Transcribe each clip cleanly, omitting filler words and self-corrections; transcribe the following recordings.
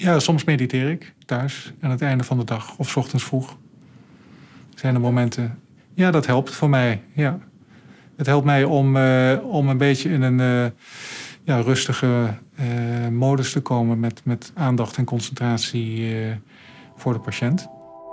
Ja, soms mediteer ik thuis aan het einde van de dag of 's ochtends vroeg. Zijn er momenten. Ja, dat helpt voor mij. Ja. Het helpt mij om een beetje in een rustige modus te komen met aandacht en concentratie voor de patiënt.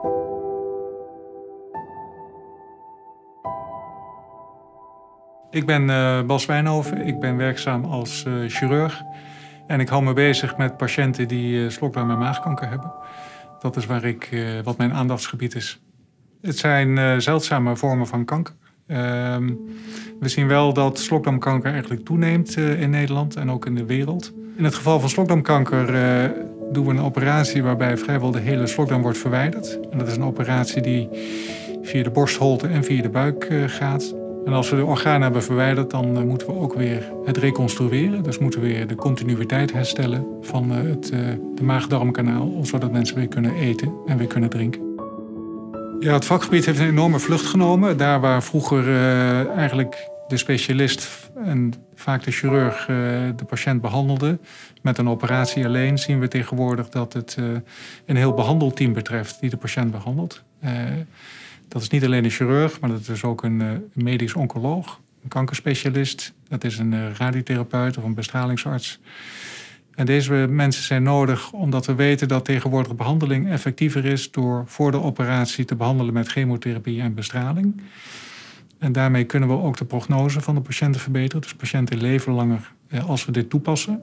Ik ben Bas Wijnhoven. Ik ben werkzaam als chirurg. En ik hou me bezig met patiënten die slokdarm- en maagkanker hebben. Dat is wat mijn aandachtsgebied is. Het zijn zeldzame vormen van kanker. We zien wel dat slokdarmkanker eigenlijk toeneemt in Nederland en ook in de wereld. In het geval van slokdarmkanker doen we een operatie waarbij vrijwel de hele slokdarm wordt verwijderd. En dat is een operatie die via de borstholte en via de buik gaat. En als we de organen hebben verwijderd, dan moeten we ook weer het reconstrueren. Dus moeten we weer de continuïteit herstellen van de maag-darmkanaal, zodat mensen weer kunnen eten en weer kunnen drinken. Ja, het vakgebied heeft een enorme vlucht genomen. Daar waar vroeger eigenlijk de specialist en vaak de chirurg de patiënt behandelde met een operatie alleen, zien we tegenwoordig dat het een heel behandelteam betreft die de patiënt behandelt. Dat is niet alleen een chirurg, maar dat is ook een medisch oncoloog, een kankerspecialist. Dat is een radiotherapeut of een bestralingsarts. En deze mensen zijn nodig omdat we weten dat tegenwoordig behandeling effectiever is door voor de operatie te behandelen met chemotherapie en bestraling. En daarmee kunnen we ook de prognose van de patiënten verbeteren. Dus patiënten leven langer als we dit toepassen.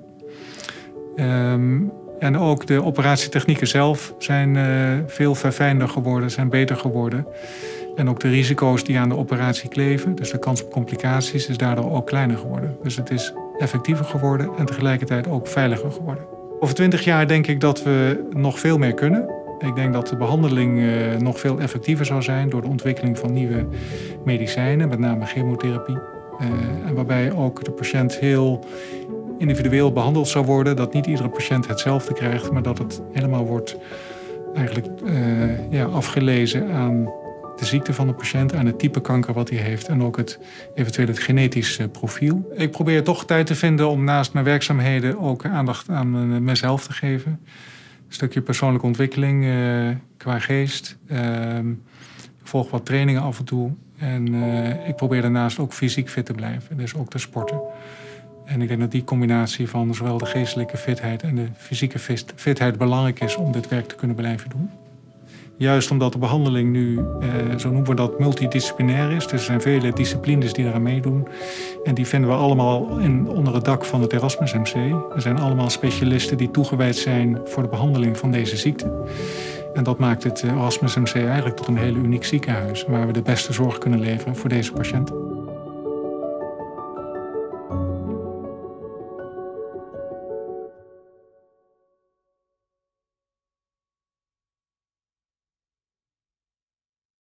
En ook de operatietechnieken zelf zijn veel verfijnder geworden, zijn beter geworden. En ook de risico's die aan de operatie kleven, dus de kans op complicaties, is daardoor ook kleiner geworden. Dus het is effectiever geworden en tegelijkertijd ook veiliger geworden. Over 20 jaar denk ik dat we nog veel meer kunnen. Ik denk dat de behandeling nog veel effectiever zou zijn door de ontwikkeling van nieuwe medicijnen, met name chemotherapie. En waarbij ook de patiënt heel individueel behandeld zou worden. Dat niet iedere patiënt hetzelfde krijgt, maar dat het helemaal wordt eigenlijk afgelezen aan de ziekte van de patiënt, aan het type kanker wat hij heeft en ook eventueel het genetisch profiel. Ik probeer toch tijd te vinden om naast mijn werkzaamheden ook aandacht aan mezelf te geven. Een stukje persoonlijke ontwikkeling qua geest. Ik volg wat trainingen af en toe. En ik probeer daarnaast ook fysiek fit te blijven, dus ook te sporten. En ik denk dat die combinatie van zowel de geestelijke fitheid en de fysieke fitheid belangrijk is om dit werk te kunnen blijven doen. Juist omdat de behandeling nu, zo noemen we dat, multidisciplinair is. Dus er zijn vele disciplines die eraan meedoen. En die vinden we allemaal onder het dak van het Erasmus MC. Er zijn allemaal specialisten die toegewijd zijn voor de behandeling van deze ziekte. En dat maakt het Erasmus MC eigenlijk tot een heel uniek ziekenhuis, waar we de beste zorg kunnen leveren voor deze patiënten.